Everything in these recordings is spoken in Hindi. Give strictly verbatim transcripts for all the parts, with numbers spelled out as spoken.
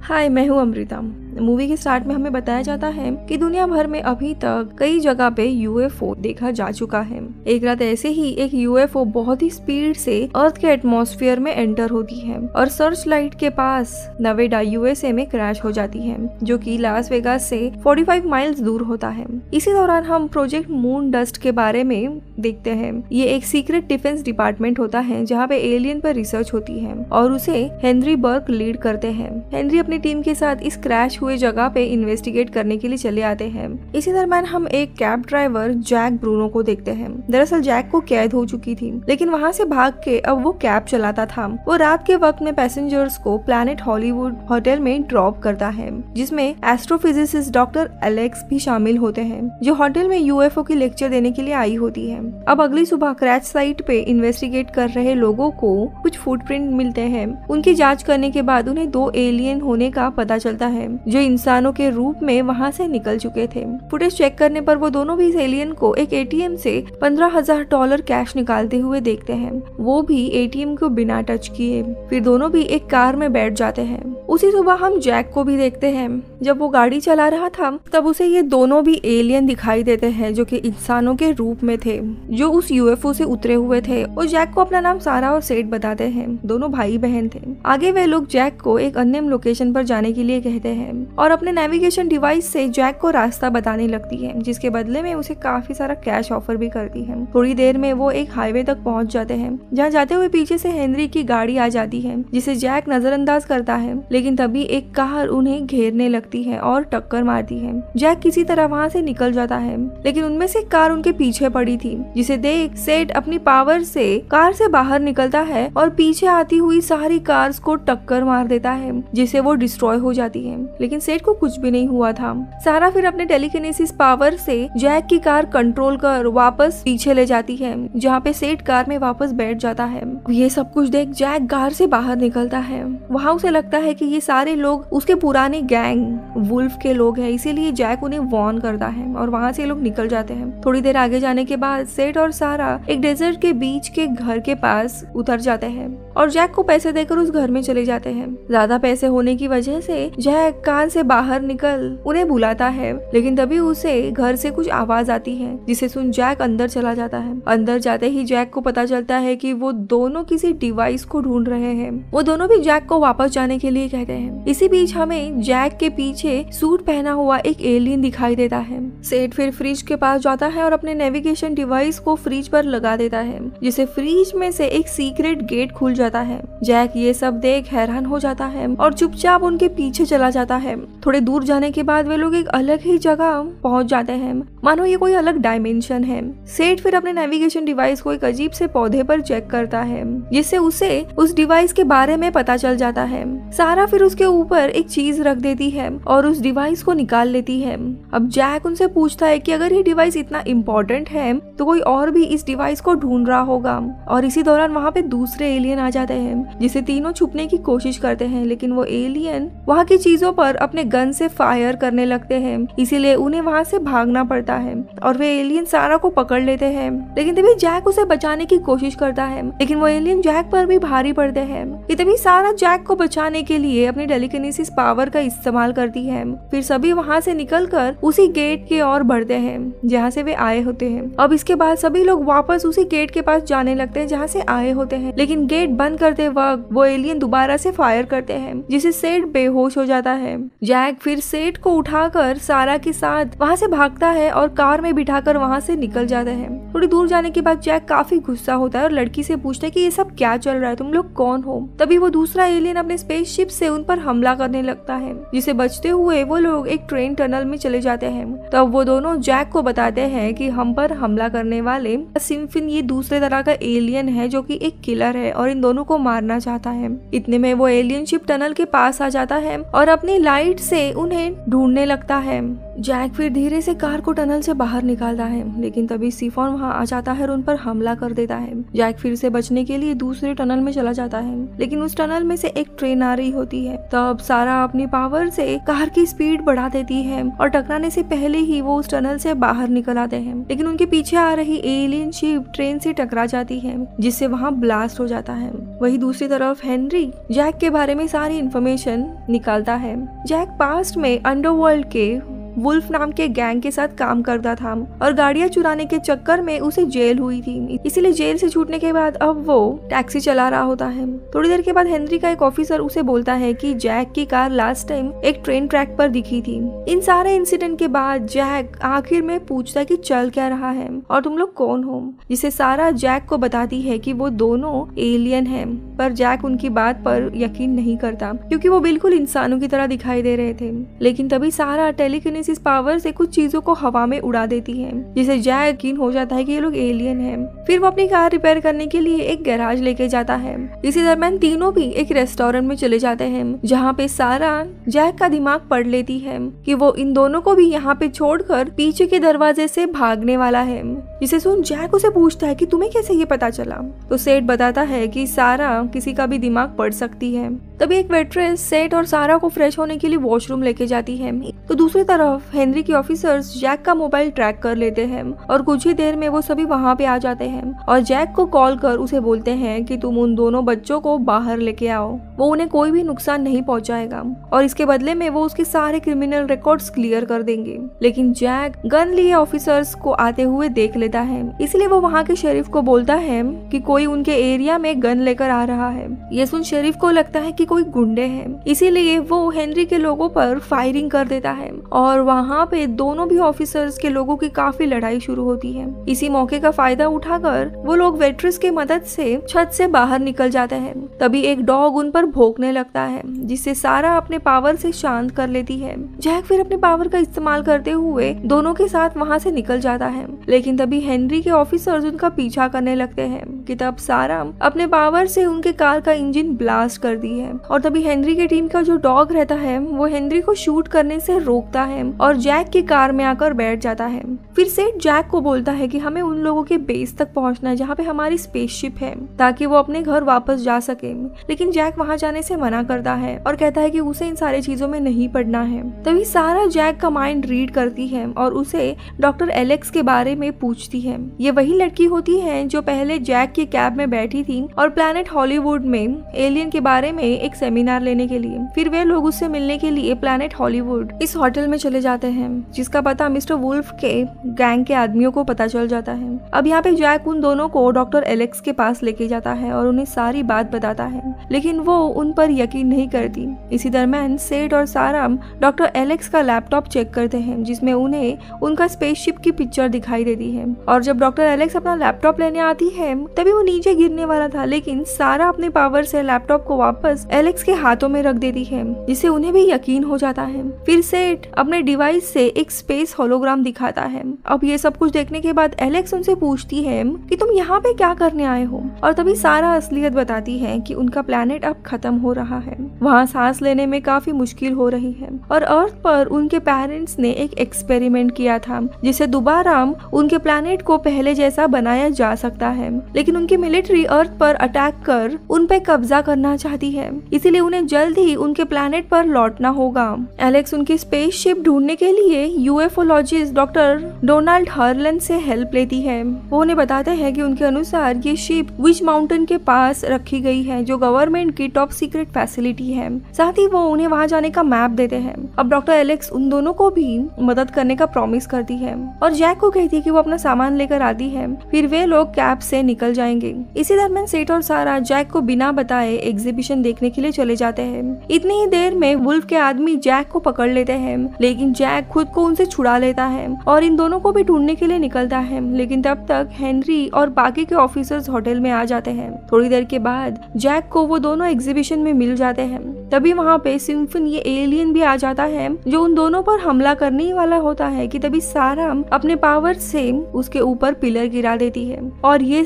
हाय, मैं हूँ अमृता। मूवी के स्टार्ट में हमें बताया जाता है कि दुनिया भर में अभी तक कई जगह पे यूएफओ देखा जा चुका है। एक रात ऐसे ही एक यूएफओ बहुत ही स्पीड से अर्थ के एटमॉस्फेयर में एंटर होती है और सर्च लाइट के पास नवेडा यूएसए में क्रैश हो जाती है, जो कि लास वेगास से पैंतालीस माइल्स दूर होता है। इसी दौरान हम प्रोजेक्ट मून डस्ट के बारे में देखते हैं। ये एक सीक्रेट डिफेंस डिपार्टमेंट होता है जहाँ पे एलियन पर रिसर्च होती है और उसे हेनरी बर्क लीड करते हैं। हेनरी अपनी टीम के साथ इस क्रैश हुए जगह पे इन्वेस्टिगेट करने के लिए चले आते हैं। इसी दरम्यान हम एक कैब ड्राइवर जैक ब्रूनो को देखते हैं। दरअसल जैक को कैद हो चुकी थी, लेकिन वहाँ से भाग के अब वो कैब चलाता था। वो रात के वक्त में पैसेंजर्स को प्लैनेट हॉलीवुड होटल में ड्रॉप करता है, जिसमें एस्ट्रोफिजिसिस्ट डॉक्टर एलेक्स भी शामिल होते हैं, जो होटल में यूएफओ की लेक्चर देने के लिए आई होती है। अब अगली सुबह क्रैश साइट पे इन्वेस्टिगेट कर रहे लोगों को कुछ फुटप्रिंट मिलते हैं। उनकी जांच करने के बाद उन्हें दो एलियन होने का पता चलता है, जो इंसानों के रूप में वहां से निकल चुके थे। फुटेज चेक करने पर वो दोनों भी इस एलियन को एक एटीएम से पंद्रह हजार डॉलर कैश निकालते हुए देखते हैं, वो भी एटीएम को बिना टच किए। फिर दोनों भी एक कार में बैठ जाते हैं। उसी सुबह हम जैक को भी देखते हैं। जब वो गाड़ी चला रहा था तब उसे ये दोनों भी एलियन दिखाई देते हैं, जो कि इंसानों के रूप में थे, जो उस यूएफओ से उतरे हुए थे। और जैक को अपना नाम सारा और सेठ बताते हैं। दोनों भाई बहन थे। आगे वे लोग जैक को एक अन्य लोकेशन पर जाने के लिए कहते हैं और अपने नेविगेशन डिवाइस से जैक को रास्ता बताने लगती है, जिसके बदले में उसे काफी सारा कैश ऑफर भी करती है। थोड़ी देर में वो एक हाईवे तक पहुंच जाते हैं, जहां जाते हुए पीछे से हेनरी की गाड़ी आ जाती है, जिसे जैक नजरअंदाज करता है। लेकिन तभी एक कार उन्हें घेरने लगती है और टक्कर मारती है। जैक किसी तरह वहां से निकल जाता है, लेकिन उनमें से कार उनके पीछे पड़ी थी, जिसे देख सेठ अपनी पावर से कार से बाहर निकलता है और पीछे आती हुई सारी कार्स को टक्कर मार देता है, जिससे वो डिस्ट्रॉय हो जाती है। लेकिन सेठ को कुछ भी नहीं हुआ था। सारा फिर अपने टेलीकिनेसिस पावर से जैक की कार कंट्रोल कर वापस पीछे ले जाती है, जहाँ पे सेठ कार में वापस बैठ जाता है। ये सब कुछ देख जैक कार से बाहर निकलता है। वहाँ उसे लगता है कि ये सारे लोग उसके पुराने गैंग वुल्फ के लोग हैं, इसीलिए जैक उन्हें वार्न करता है और वहाँ से लोग निकल जाते हैं। थोड़ी देर आगे जाने के बाद सेठ और सारा एक डेजर्ट के बीच के घर के पास उतर जाते हैं और जैक को पैसे देकर उस घर में चले जाते हैं। ज्यादा पैसे होने की वजह से जैक कार से बाहर निकल उन्हें बुलाता है, लेकिन तभी उसे घर से कुछ आवाज आती है, जिसे सुन जैक अंदर चला जाता है। अंदर जाते ही जैक को पता चलता है कि वो दोनों किसी डिवाइस को ढूंढ रहे हैं। वो दोनों भी जैक को वापस जाने के लिए कहते हैं। इसी बीच हमें जैक के पीछे सूट पहना हुआ एक एलियन दिखाई देता है। सेठ फिर फ्रिज के पास जाता है और अपने नेविगेशन डिवाइस को फ्रिज पर लगा देता है, जिसे फ्रिज में से एक सीक्रेट गेट खुल जाता है। जैक ये सब देख हैरान हो जाता है और चुपचाप उनके पीछे चला जाता है। थोड़े दूर जाने के बाद वे लोग एक अलग ही जगह पहुंच जाते हैं, मानो ये कोई अलग डायमेंशन है। सेठ फिर अपने नेविगेशन डिवाइस को एक अजीब से पौधे पर चेक करता है, जिससे उसे उस डिवाइस के बारे में पता चल जाता है। सारा फिर उसके ऊपर एक चीज रख देती है और उस डिवाइस को निकाल लेती है। अब जैक उनसे पूछता है कि अगर ये डिवाइस इतना इम्पोर्टेंट है तो कोई और भी इस डिवाइस को ढूंढ रहा होगा। और इसी दौरान वहाँ पे दूसरे एलियन आ जाते हैं, जिसे तीनों छुपने की कोशिश करते हैं, लेकिन वो एलियन वहाँ की चीजों पर अपने गन से फायर करने लगते हैं, इसीलिए उन्हें वहाँ से भागना पड़ता है और वे एलियन सारा को पकड़ लेते हैं। लेकिन तभी जैक उसे बचाने की कोशिश करता है, लेकिन वो एलियन जैक पर भी भारी पड़ते हैं। तभी सारा जैक को बचाने के लिए अपनी टेलीकिनेसिस पावर का इस्तेमाल करती है। फिर सभी वहाँ से निकलकर उसी गेट की ओर बढ़ते हैं जहाँ से वे आए होते हैं। अब इसके बाद सभी लोग वापस उसी गेट के पास जाने लगते हैं जहाँ से आए होते हैं, लेकिन गेट बंद करते वक्त वो एलियन दोबारा से फायर करते हैं, जिससे सेठ बेहोश हो जाता है। जैक फिर सेठ को उठाकर सारा के साथ वहाँ से भागता है और कार में बिठाकर वहाँ से निकल जाता है। थोड़ी दूर जाने के बाद जैक काफी गुस्सा होता है और लड़की से पूछता है कि ये सब क्या चल रहा है, तुम लोग कौन हो। तभी वो दूसरा एलियन अपने स्पेसशिप से उन पर हमला करने लगता है, जिसे बचते हुए वो लोग एक ट्रेन टनल में चले जाते हैं। तब तो वो दोनों जैक को बताते हैं कि हम पर हमला करने वाले सिम्फिन ये दूसरे तरह का एलियन है, जो कि एक किलर है और इन दोनों को मारना चाहता है। इतने में वो एलियन शिप टनल के पास आ जाता है और अपनी लाइट से उन्हें ढूंढने लगता है। जैक फिर धीरे से कार को टनल से बाहर निकालता है, लेकिन तभी सिफॉन वहाँ आ जाता है और उन पर हमला कर देता है। जैक फिर से बचने के लिए दूसरे टनल में चला जाता है, लेकिन उस टनल में से एक ट्रेन आ रही होती है। तब सारा अपनी पावर से कार की स्पीड बढ़ा देती है और टकराने से पहले ही वो उस टनल से बाहर निकल आते हैं, लेकिन उनके पीछे आ रही एलियन शिप ट्रेन से टकरा जाती है, जिससे वहाँ ब्लास्ट हो जाता है। वही दूसरी तरफ हेनरी जैक के बारे में सारी इंफॉर्मेशन निकालता है। जैक पास्ट में अंडरवर्ल्ड के वुल्फ नाम के गैंग के साथ काम करता था और गाड़ियां चुराने के चक्कर में उसे जेल हुई थी, इसीलिए जेल से छूटने के बाद अब वो टैक्सी चला रहा होता है। थोड़ी देर के बाद हेनरी का एक ऑफिसर उसे बोलता है कि जैक की कार लास्ट टाइम एक ट्रेन ट्रैक पर दिखी थी। इन सारे इंसिडेंट के बाद जैक आखिर में पूछता है कि चल क्या रहा है और तुम लोग कौन हो, जिसे सारा जैक को बताती है कि वो दोनों एलियन हैं, पर जैक उनकी बात पर यकीन नहीं करता क्योंकि वो बिल्कुल इंसानों की तरह दिखाई दे रहे थे। लेकिन तभी सारा टेलीकिनेसिस इस पावर से कुछ चीजों को हवा में उड़ा देती है, जिसे जैक यकीन हो जाता है कि ये लोग एलियन हैं। फिर वो अपनी कार रिपेयर करने के लिए एक गैराज लेके जाता है। इसी दरम्यान तीनों भी एक रेस्टोरेंट में चले जाते हैं, जहाँ पे सारा जैक का दिमाग पढ़ लेती है कि वो इन दोनों को भी यहाँ पे छोड़कर पीछे के दरवाजे से भागने वाला है। जिसे सुन जैक उसे पूछता है कि तुम्हें कैसे ये पता चला, तो सेठ बताता है कि सारा किसी का भी दिमाग पढ़ सकती है। तभी एक वेट्रेस सेठ और सारा को फ्रेश होने के लिए वॉशरूम लेके जाती है, तो दूसरी तरफ हेनरी के ऑफिसर्स जैक का मोबाइल ट्रैक कर लेते हैं और कुछ ही देर में वो सभी वहाँ पे आ जाते हैं और जैक को कॉल कर उसे बोलते हैं कि तुम उन दोनों बच्चों को बाहर लेके आओ, वो उन्हें कोई भी नुकसान नहीं पहुंचाएगा और इसके बदले में वो उसके सारे क्रिमिनल रिकॉर्ड्स क्लियर कर देंगे। लेकिन जैक गन लिए ऑफिसर्स को आते हुए देख लेता है, इसलिए वो वहाँ के शेरिफ को बोलता है कि कोई उनके एरिया में गन लेकर आ रहा है। ये सुन शेरिफ को लगता है कि कोई गुंडे हैं, इसीलिए वो हेनरी के लोगों पर फायरिंग कर देता है और वहाँ पे दोनों भी ऑफिसर्स के लोगों की काफी लड़ाई शुरू होती है। इसी मौके का फायदा उठाकर वो लोग वेट्रेस की मदद से छत से बाहर निकल जाते हैं। तभी एक डॉग उन पर भौंकने लगता है, जिससे सारा अपने पावर से शांत कर लेती है। जैक फिर अपने पावर का इस्तेमाल करते हुए दोनों के साथ वहाँ से निकल जाता है, लेकिन तभी हेनरी के ऑफिसर्स उनका पीछा करने लगते हैं कि तब सारा अपने पावर से उनके कार का इंजन ब्लास्ट कर दी है और तभी हेनरी के टीम का जो डॉग रहता है वो हेनरी को शूट करने से रोकता है और जैक की कार में आकर बैठ जाता है। फिर सेठ जैक को बोलता है कि हमें उन लोगों के बेस तक पहुंचना है जहाँ पे हमारी स्पेसशिप है, ताकि वो अपने घर वापस जा सके। लेकिन जैक वहाँ जाने से मना करता है और कहता है कि उसे इन सारी चीजों में नहीं पड़ना है। तभी सारा जैक का माइंड रीड करती है और उसे डॉक्टर एलेक्स के बारे में पूछती है। ये वही लड़की होती है जो पहले जैक की कैब में बैठी थी और प्लैनेट हॉलीवुड में एलियन के बारे में एक सेमिनार लेने के लिए। फिर वे लोग उससे मिलने के लिए प्लैनेट हॉलीवुड इस होटल में चले जाते हैं, जिसका पता मिस्टर वुल्फ के गैंग के आदमियों को पता चल जाता है। अब यहाँ पे जैक उन दोनों को डॉक्टर एलेक्स के पास लेके जाता है और उन्हें सारी बात बताता है, लेकिन वो उन पर यकीन नहीं करती। इसी दरम्यान सेठ और सारा डॉक्टर एलेक्स का लैपटॉप चेक करते हैं, जिसमें उन्हें उनका स्पेसशिप की पिक्चर दिखाई देती है। और जब डॉक्टर एलेक्स अपना लैपटॉप लेने आती है तभी वो नीचे गिरने वाला था, लेकिन सारा अपने पावर से लैपटॉप को वापस एलेक्स के हाथों में रख देती है, जिससे उन्हें भी यकीन हो जाता है। फिर सेठ अपने डिवाइस से एक स्पेस होलोग्राम दिखाता है। अब ये सब कुछ देखने के बाद एलेक्स उनसे पूछती है कि तुम यहाँ पे क्या करने आए हो, और तभी सारा असलियत बताती है कि उनका प्लेनेट अब खत्म हो रहा है, वहाँ सांस लेने में काफी मुश्किल हो रही है और अर्थ पर उनके पेरेंट्स ने एक एक्सपेरिमेंट किया था जिसे दोबारा उनके प्लेनेट को पहले जैसा बनाया जा सकता है, लेकिन उनकी मिलिट्री अर्थ पर अटैक कर उन पे कब्जा करना चाहती है, इसीलिए उन्हें जल्द ही उनके प्लेनेट पर लौटना होगा। एलेक्स उनकी स्पेसशिप ढूंढने के लिए यूएफओलॉजिस्ट डॉक्टर डोनाल्ड हर्लन से हेल्प लेती है। वो उन्हें बताते हैं कि उनके अनुसार ये शिप विच माउंटेन के पास रखी गई है, जो गवर्नमेंट की टॉप सीक्रेट फैसिलिटी है। साथ ही वो उन्हें वहाँ जाने का मैप देते हैं। अब डॉक्टर एलेक्स उन दोनों को भी मदद करने का प्रॉमिस करती है और जैक को कहती है कि वो अपना सामान लेकर आती है, फिर वे लोग कैब से निकल जाएंगे। इसी दरमियान सेठ और सारा जैक को बिना बताए एग्जीबिशन देखने के लिए चले जाते हैं। इतनी ही देर में वुल्फ के आदमी जैक को पकड़ लेते हैं, लेकिन जैक खुद को उनसे छुड़ा लेता है और इन दोनों को भी ढूंढने के लिए निकलता है। लेकिन तब तक हेनरी और बाकी के ऑफिसर्स होटल में आ जाते हैं। थोड़ी देर के बाद जैक को वो दोनों एग्जीबिशन में मिल जाते हैं। तभी वहाँ पे सिम्फन ये एलियन भी आ जाता है जो उन दोनों पर हमला करने वाला होता है कि तभी सारा अपने पावर से उसके ऊपर पिलर गिरा देती है और ये सब कुछ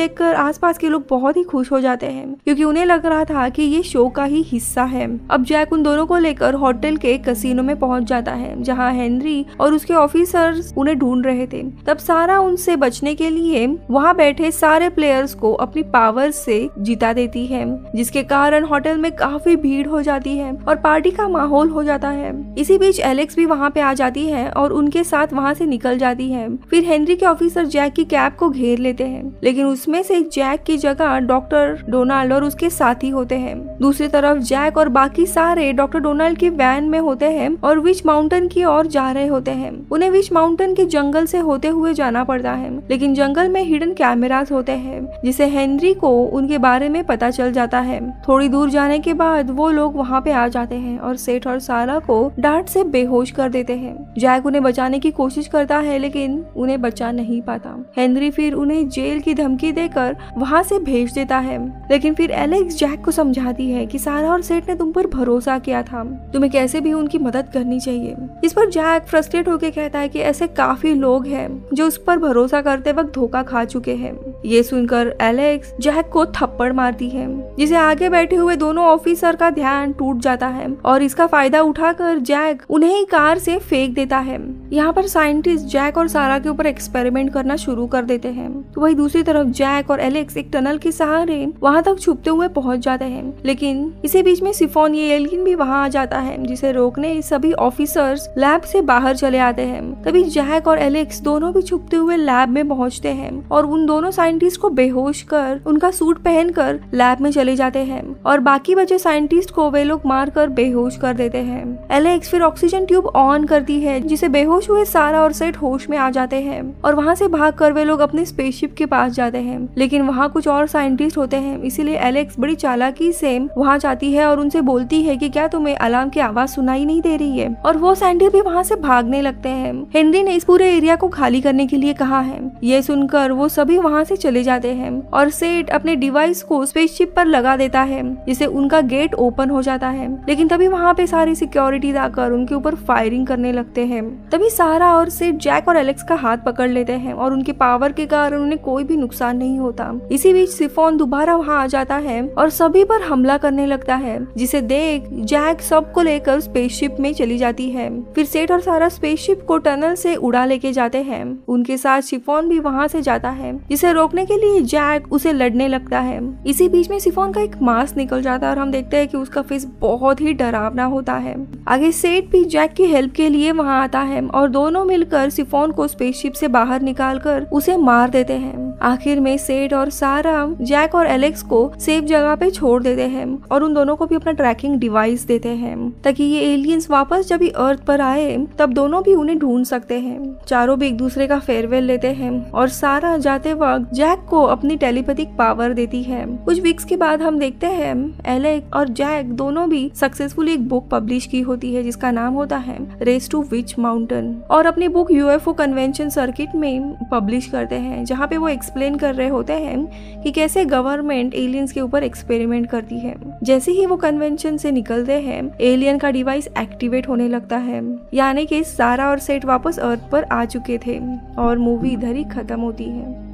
देखकर आसपास के लोग बहुत ही खुश हो जाते हैं क्योंकि उन्हें लग रहा था कि ये शो का ही हिस्सा है। अब जैक उन दोनों को लेकर होटल के कसिनो में पहुंच जाता है जहां हेनरी और उसके ऑफिसर्स उन्हें ढूंढ रहे थे। तब सारा उनसे बचने के लिए वहां बैठे सारे प्लेयर्स को अपनी पावर से जिता देती है, जिसके कारण होटल में काफी भीड़ हो जाती है और पार्टी का माहौल हो जाता है। इसी बीच एलेक्स भी वहां पे आ जाती है और उनके साथ वहां से निकल जाती है। फिर हेनरी के ऑफिसर जैक की कैब को घेर लेते हैं, लेकिन उसमें से जैक की जगह डॉक्टर डोनाल्ड और उसके साथी होते हैं। दूसरी तरफ जैक और बाकी सारे डॉक्टर डोनाल्ड की वैन में होते हैं और विच माउंटेन की ओर जा रहे होते हैं। उन्हें विच माउंटेन के जंगल से होते हुए जाना पड़ता है, लेकिन जंगल में हिडन कैमरास होते हैं जिसे हेनरी को उनके बारे में पता चल जाता है। थोड़ी दूर जाने के बाद वो लोग वहाँ पे आ जाते हैं और सेठ और सारा को डांट से बेहोश कर देते हैं। जैक उन्हें बचाने की कोशिश करता है लेकिन उन्हें बचा नहीं पाता। हेनरी फिर उन्हें जेल की धमकी देकर वहाँ से भेज देता है, लेकिन फिर एलेक्स जैक को समझाती है कि सारा और सेठ ने तुम पर भरोसा किया था, तुम्हें कैसे भी उनकी मदद करनी चाहिए। इस पर जैक फ्रस्ट्रेट होकर कहता है कि ऐसे काफी लोग हैं जो उस पर भरोसा करते वक्त धोखा खा चुके हैं। ये सुनकर एलेक्स जैक को थप्पड़ मारती है, जिसे आगे बैठे हुए दोनों ऑफिसर का ध्यान टूट जाता है और इसका फायदा उठाकर जैक उन्हें ही कार से फेंक देता है। यहाँ पर साइंटिस्ट जैक और सारा के ऊपर एक्सपेरिमेंट करना शुरू कर देते हैं। तो वही दूसरी तरफ जैक और एलेक्स एक टनल के सहारे वहाँ तक छुपते हुए पहुँच जाते हैं, लेकिन इसी बीच में सिफोन ये एलियन भी वहाँ आ जाता है, जिसे रोकने सभी ऑफिसर्स लैब से बाहर चले आते हैं। तभी जैक और एलेक्स दोनों भी छुपते हुए लैब में पहुँचते हैं और उन दोनों साइंटिस्ट को बेहोश कर उनका सूट पहनकर लैब में चले जाते हैं और बाकी बचे साइंटिस्ट को वे लोग मार कर बेहोश कर देते हैं। एलेक्स फिर ऑक्सीजन ट्यूब ऑन करती है, जिसे बेहोश हुए सारा और सेठ होश में आ जाते हैं और वहाँ से भाग कर वे लोग अपने स्पेसशिप के पास जाते हैं, लेकिन वहाँ कुछ और साइंटिस्ट होते हैं। इसीलिए एलेक्स बड़ी चालाकी से वहाँ जाती है और उनसे बोलती है कि क्या तुम्हें अलार्म की आवाज सुनाई नहीं दे रही है, और वो साइंटिस्ट भी वहाँ से भागने लगते हैं। हेनरी ने इस पूरे एरिया को खाली करने के लिए कहा है। ये सुनकर वो सभी वहाँ से चले जाते हैं और सेठ अपने डिवाइस को स्पेसशिप पर लगा देता है, जिससे उनका गेट ओपन हो जाता है। लेकिन तभी वहाँ पे सारी सिक्योरिटी आकर उनके ऊपर फायरिंग करने लगते हैं। तभी सारा और सेठ जैक और एलेक्स का हाथ पकड़ लेते हैं और उनके पावर के कारण उन्हें कोई भी नुकसान नहीं होता। इसी बीच सिफोन दोबारा वहाँ आ जाता है और सभी पर हमला करने लगता है, जिसे देख जैक सबको लेकर स्पेसशिप में चली जाती है। फिर सेठ और सारा स्पेसशिप को टनल से उड़ा लेके जाते हैं। उनके साथ सिफोन भी वहाँ से जाता है, जिसे रोकने के लिए जैक उसे लड़ने लगता है। इसी बीच में सिफोन का एक मास्क निकल जाता है और हम देखते हैं कि उसका फेस बहुत ही डरावना होता है। आगे सेठ भी जैक की हेल्प के लिए वहाँ आता है और दोनों मिलकर सिफोन को स्पेसशिप से बाहर निकालकर उसे मार देते हैं। आखिर में सेठ और सारा जैक और एलेक्स को सेफ जगह पे छोड़ देते हैं और उन दोनों को भी अपना ट्रैकिंग डिवाइस देते हैं, ताकि ये एलियंस वापस जब अर्थ पर आए तब दोनों भी उन्हें ढूंढ सकते हैं। चारों भी एक दूसरे का फेयरवेल लेते हैं और सारा जाते वक्त जैक को अपनी टेलीपैथिक पावर देती है। कुछ वीक्स के बाद हम देखते हैं एलेक्स और जैक दोनों भी सक्सेसफुली एक बुक पब्लिश की होती है, जिसका नाम होता है रेस टू विच माउंटेन, और अपनी बुक यूएफओ कन्वेंशन सर्किट में पब्लिश करते हैं, जहाँ पे वो एक्सप्लेन कर रहे होते हैं कि कैसे गवर्नमेंट एलियंस के ऊपर एक्सपेरिमेंट करती है। जैसे ही वो कन्वेंशन से निकलते हैं एलियन का डिवाइस एक्टिवेट होने लगता है, यानी कि सारा और सेठ वापस अर्थ पर आ चुके थे और मूवी इधर ही खत्म होती है।